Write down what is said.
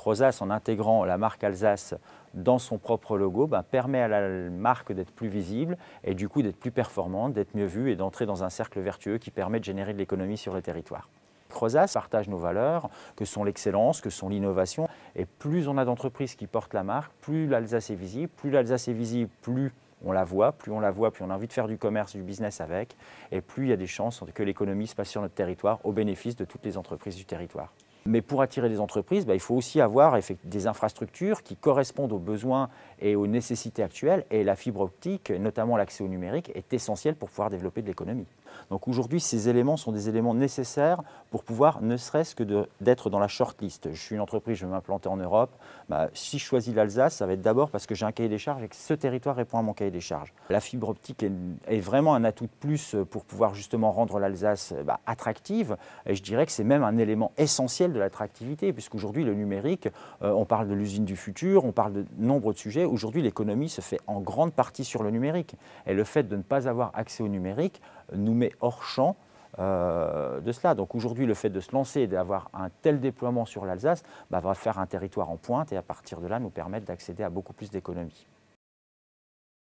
Crozas, en intégrant la marque Alsace dans son propre logo, permet à la marque d'être plus visible et du coup d'être plus performante, d'être mieux vue et d'entrer dans un cercle vertueux qui permet de générer de l'économie sur le territoire. Crozas partage nos valeurs, que sont l'excellence, que sont l'innovation. Et plus on a d'entreprises qui portent la marque, plus l'Alsace est visible. Plus l'Alsace est visible, plus on la voit. Plus on la voit, plus on a envie de faire du commerce, du business avec. Et plus il y a des chances que l'économie se passe sur notre territoire au bénéfice de toutes les entreprises du territoire. Mais pour attirer des entreprises, il faut aussi avoir des infrastructures qui correspondent aux besoins et aux nécessités actuelles. Et la fibre optique, notamment l'accès au numérique, est essentielle pour pouvoir développer de l'économie. Donc aujourd'hui, ces éléments sont des éléments nécessaires pour pouvoir, ne serait-ce que d'être dans la shortlist. Je suis une entreprise, je veux m'implanter en Europe. Si je choisis l'Alsace, ça va être d'abord parce que j'ai un cahier des charges et que ce territoire répond à mon cahier des charges. La fibre optique est vraiment un atout de plus pour pouvoir justement rendre l'Alsace attractive. Et je dirais que c'est même un élément essentiel de l'attractivité, puisqu'aujourd'hui, le numérique, on parle de l'usine du futur, on parle de nombre de sujets. Aujourd'hui, l'économie se fait en grande partie sur le numérique. Et le fait de ne pas avoir accès au numérique nous met hors champ de cela. Donc aujourd'hui, le fait de se lancer et d'avoir un tel déploiement sur l'Alsace va faire un territoire en pointe et à partir de là nous permettre d'accéder à beaucoup plus d'économies.